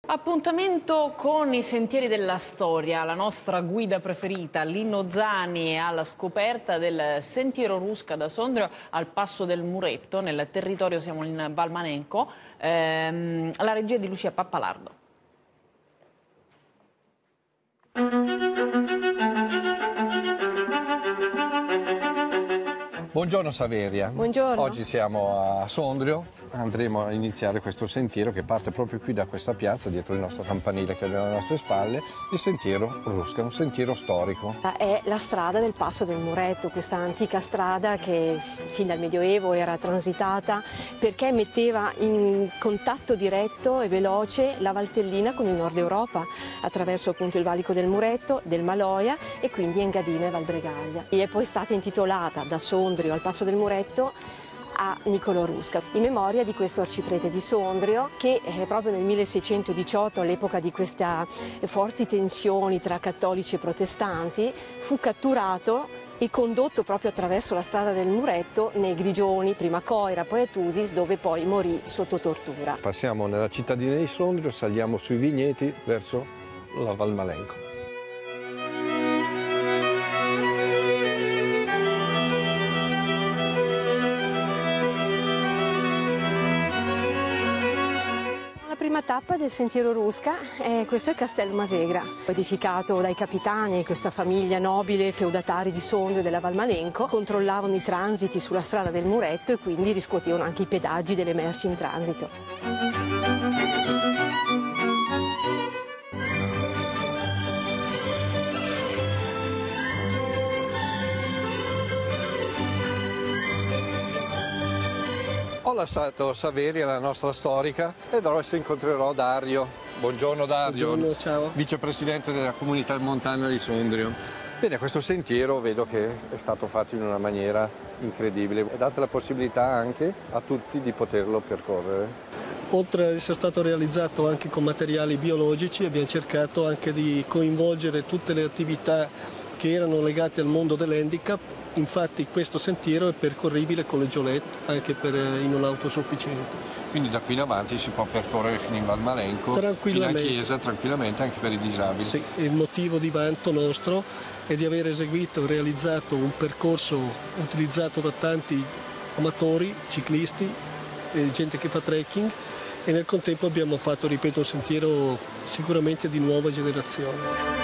Appuntamento con i sentieri della storia, la nostra guida preferita, Lino Zani, è alla scoperta del sentiero Rusca da Sondrio al Passo del Muretto, nel territorio, siamo in Valmanenco, la regia di Lucia Pappalardo. Buongiorno Saveria. Buongiorno. Oggi siamo a Sondrio, andremo a iniziare questo sentiero che parte proprio qui da questa piazza, dietro il nostro campanile che abbiamo alle nostre spalle, il sentiero Rusca, un sentiero storico. È la strada del Passo del Muretto, questa antica strada che fin dal Medioevo era transitata perché metteva in contatto diretto e veloce la Valtellina con il Nord Europa, attraverso appunto il valico del Muretto, del Maloia e quindi Engadina e Valbregaglia. E è poi stata intitolata da Sondrio al Passo del Muretto a Niccolò Rusca, in memoria di questo arciprete di Sondrio che proprio nel 1618, all'epoca di queste forti tensioni tra cattolici e protestanti, fu catturato e condotto proprio attraverso la strada del Muretto nei Grigioni, prima Coira, poi a Tusis, dove poi morì sotto tortura. Passiamo nella cittadina di Sondrio, saliamo sui vigneti verso la Valmalenco. La prima tappa del sentiero Rusca, questo è il Castello Masegra, edificato dai capitani, questa famiglia nobile, feudatari di Sondrio e della Valmalenco, controllavano i transiti sulla strada del Muretto e quindi riscuotevano anche i pedaggi delle merci in transito. Ho lasciato Saveria, la nostra storica, ed adesso incontrerò Dario. Buongiorno Dario, buongiorno, ciao. Vicepresidente della comunità montana di Sondrio. Bene, questo sentiero vedo che è stato fatto in una maniera incredibile. Date la possibilità anche a tutti di poterlo percorrere. Oltre ad essere stato realizzato anche con materiali biologici, abbiamo cercato anche di coinvolgere tutte le attività che erano legate al mondo dell'handicap. Infatti questo sentiero è percorribile con le giolette anche in un autosufficiente. Quindi da qui in avanti si può percorrere fino in Valmalenco, fino a Chiesa, tranquillamente, anche per i disabili. Sì, il motivo di vanto nostro è di aver eseguito e realizzato un percorso utilizzato da tanti amatori, ciclisti, gente che fa trekking, e nel contempo abbiamo fatto, ripeto, un sentiero sicuramente di nuova generazione.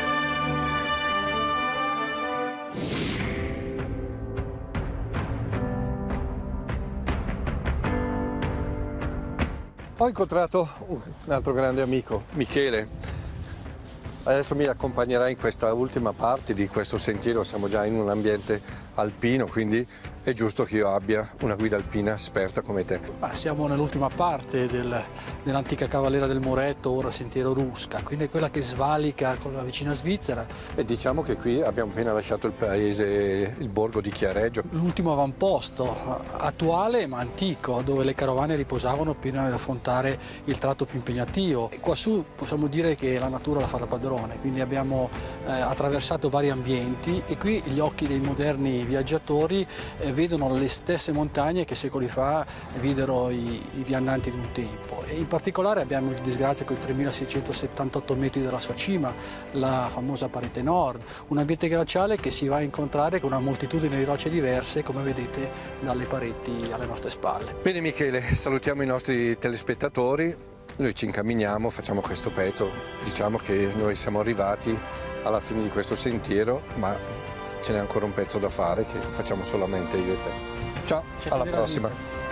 Ho incontrato un altro grande amico, Michele. Adesso mi accompagnerà in questa ultima parte di questo sentiero, siamo già in un ambiente alpino, quindi è giusto che io abbia una guida alpina esperta come te. Siamo nell'ultima parte dell'antica Cavallera del Muretto, ora sentiero Rusca, quindi è quella che svalica con la vicina Svizzera. E diciamo che qui abbiamo appena lasciato il paese, il borgo di Chiareggio. L'ultimo avamposto attuale ma antico, dove le carovane riposavano prima di affrontare il tratto più impegnativo. E qua su possiamo dire che la natura la fa da padrone, quindi abbiamo attraversato vari ambienti e qui gli occhi dei moderni viaggiatori vedono le stesse montagne che secoli fa videro i viandanti di un tempo. E in particolare abbiamo il disgrazia con i 3678 metri della sua cima, la famosa parete nord, un ambiente glaciale che si va a incontrare con una moltitudine di rocce diverse, come vedete dalle pareti alle nostre spalle. Bene Michele, salutiamo i nostri telespettatori, noi ci incamminiamo, facciamo questo pezzo, diciamo che noi siamo arrivati alla fine di questo sentiero, ma ce n'è ancora un pezzo da fare che facciamo solamente io e te. Ciao, alla prossima.